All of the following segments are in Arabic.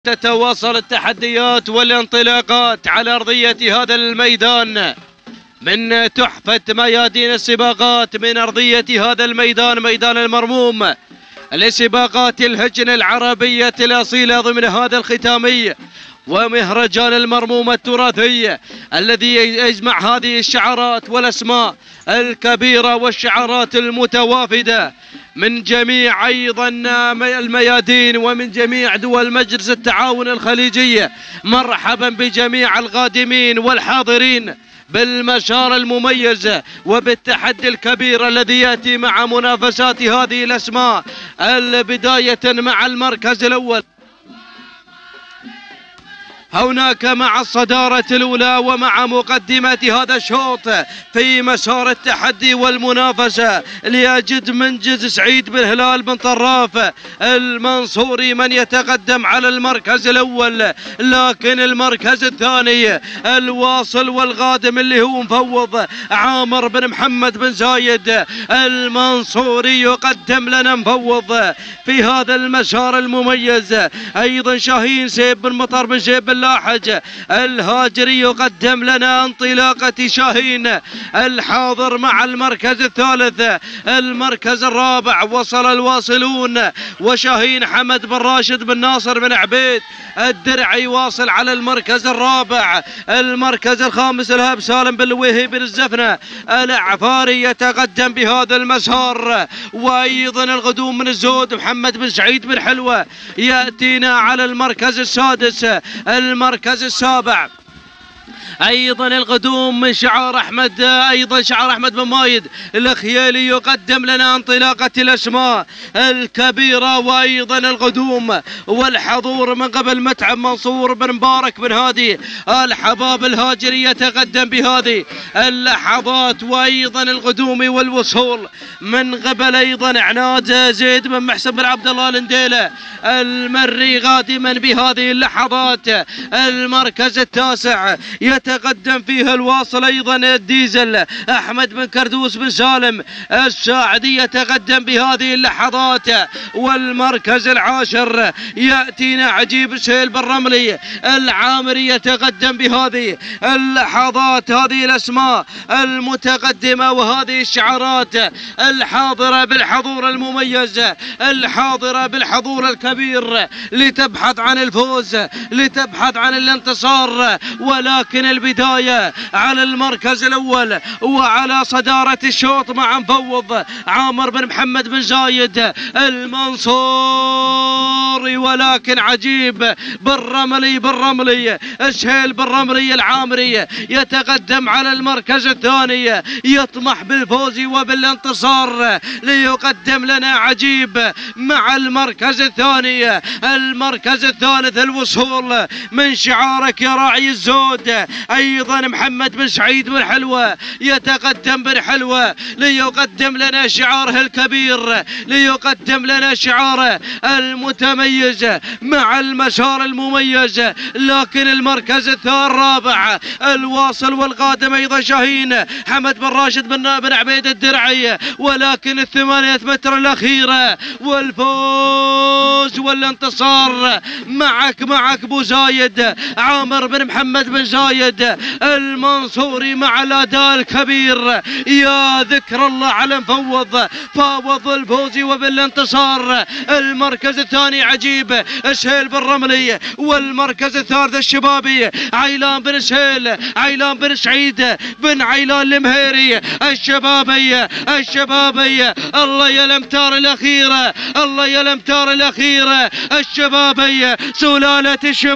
تتواصل التحديات والانطلاقات على أرضية هذا الميدان من تحفة ميادين السباقات من أرضية هذا الميدان، ميدان المرموم لسباقات الهجن العربية الأصيلة ضمن هذا الختامي ومهرجان المرموم التراثي الذي يجمع هذه الشعارات والأسماء الكبيرة والشعارات المتوافدة من جميع أيضا الميادين ومن جميع دول مجلس التعاون الخليجي. مرحبا بجميع القادمين والحاضرين بالمسار المميز وبالتحدي الكبير الذي يأتي مع منافسات هذه الأسماء، البداية مع المركز الأول هناك مع الصدارة الأولى ومع مقدمة هذا الشوط في مسار التحدي والمنافسة ليجد منجز سعيد بن هلال بن طراف المنصوري من يتقدم على المركز الأول، لكن المركز الثاني الواصل والقادم اللي هو مفوض عامر بن محمد بن زايد المنصوري يقدم لنا مفوض في هذا المسار المميز. أيضا شاهين سيب بن مطر بن سيب بن لاحج الهاجري يقدم لنا انطلاقة شاهين الحاضر مع المركز الثالث. المركز الرابع وصل الواصلون وشاهين حمد بن راشد بن ناصر بن عبيد الدرعي واصل على المركز الرابع. المركز الخامس الهاب سالم بن لويهي بن الزفنة العفاري يتقدم بهذا المسار، وايضا الغدوم من الزود محمد بن سعيد بن حلوة يأتينا على المركز السادس. المركز السابع ايضا القدوم من شعار احمد، ايضا شعار احمد بن مايد الخيالي يقدم لنا انطلاقه الاسماء الكبيره، وايضا القدوم والحضور من قبل متعب منصور بن مبارك بن هادي الحباب الهاجري يتقدم بهذه اللحظات، وايضا القدوم والوصول من قبل ايضا عناد زيد بن محسن بن عبد الله النديله المري قادما بهذه اللحظات. المركز التاسع يتقدم فيها الواصل ايضا الديزل احمد بن كردوس بن سالم الساعدي يتقدم بهذه اللحظات. والمركز العاشر ياتينا عجيب سهيل بن رملي العامري يتقدم بهذه اللحظات. هذه الاسماء المتقدمه وهذه الشعارات الحاضره بالحضور المميز، الحاضره بالحضور الكبير لتبحث عن الفوز، لتبحث عن الانتصار، ولكن البداية على المركز الأول وعلى صدارة الشوط مع مفوض عامر بن محمد بن زايد المنصوري، ولكن عجيب بالرملي سهيل بالرملي العامري يتقدم على المركز الثاني يطمح بالفوز وبالانتصار ليقدم لنا عجيب مع المركز الثاني. المركز الثالث الوصول من شعارك يا راعي الزود ايضا محمد بن سعيد بن حلوة يتقدم بن حلوة ليقدم لنا شعاره الكبير، ليقدم لنا شعاره المتميز مع المسار المميز. لكن المركز الرابع الواصل والقادم ايضا شاهين حمد بن راشد بن عبيد الدرعي، ولكن الثمانية متر الاخيرة والفوز والانتصار معك ابو زايد عامر بن محمد بن زايد المنصوري مع الاداء الكبير. يا ذكر الله على مفوض فاوض الفوز وبالانتصار. المركز الثاني عجيب سهيل بن رملي، والمركز الثالث الشبابي عيلان بن سهيل عيلان بن سعيد بن عيلان المهيري الشبابي الله يا الامتار الاخيره، الله يا الامتار الاخيره الشبابي سلالة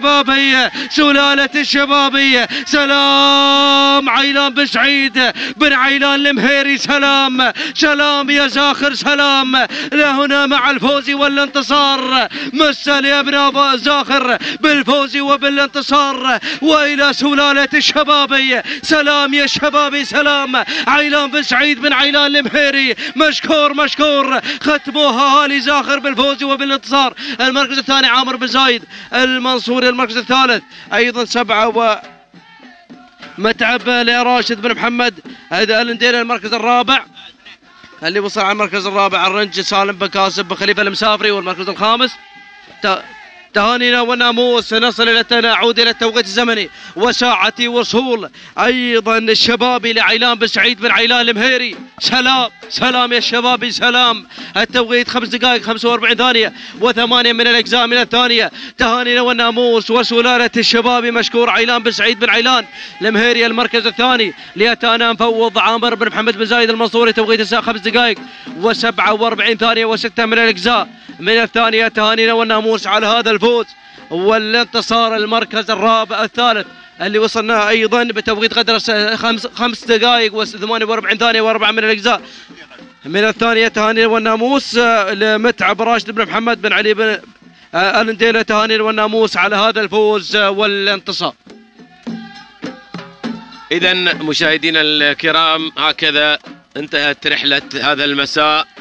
الشبابية سلام عيلان بن سعيد بن عيلان المهيري، سلام يا زاخر، سلام لهنا مع الفوز والانتصار. مثل يا ابن زاخر بالفوز وبالانتصار والى سلالة الشبابية. سلام يا شبابي، سلام عيلان بن سعيد بن عيلان المهيري، مشكور ختموها هالي زاخر بالفوز وبالانتصار. المركز الثاني عامر بن زايد المنصوري. المركز الثالث ايضا 7 متعب لراشد بن محمد هذا النديل. المركز الرابع اللي وصل على المركز الرابع الرنج سالم بن كاسب بن خليفه المسافري. والمركز الخامس تهانينا والناموس. نصل الى نعود الى التوقيت الزمني وساعة وصول ايضا الشبابي لعيلان بن سعيد بن عيلان المهيري. سلام سلام يا الشبابي سلام. التوقيت 5 دقائق 45 ثانية و8 من الاجزاء من الثانية. تهانينا والناموس وسلالة الشبابي مشكور عيلان بن سعيد بن عيلان المهيري المركز الثاني. ليتانا مفوض عامر بن محمد بن زايد المنصوري. توقيت الساعة 5 دقائق و47 ثانية و6 من الاجزاء من الثانية. تهانينا والناموس على هذا الفوز والانتصار المركز الرابع الثالث اللي وصلنا ايضا بتوقيت قدر 5 دقائق و48 ثانية و4 من الاجزاء من الثانية. تهانينا والناموس لمتعب راشد بن محمد بن علي بن النديلة. تهانينا والناموس على هذا الفوز والانتصار. إذا مشاهدينا الكرام هكذا انتهت رحلة هذا المساء